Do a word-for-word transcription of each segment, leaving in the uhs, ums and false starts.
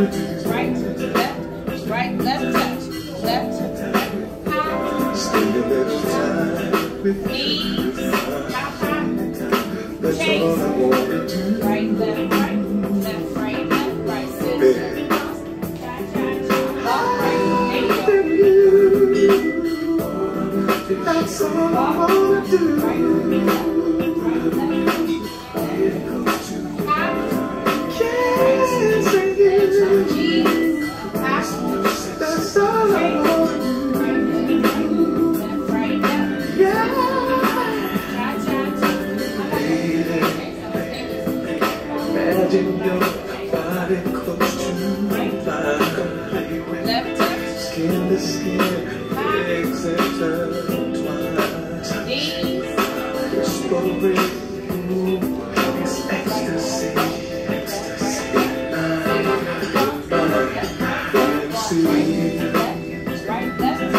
right, left, right, left touch, left, high, knees, high, high, chase, right, left, right, left, right, left, right, sit, walk, right, there you go. That's all I wanna do. Right, left, right, left. That's all I want to do. Right now. Yeah. Imagine your body close to mine. Left touch. Skin to skin, legs intertwined. Knees. Whispering, it's ecstasy, ecstasy. Fancy. Right, left.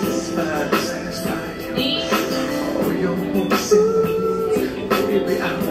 All your hopes and baby, I'm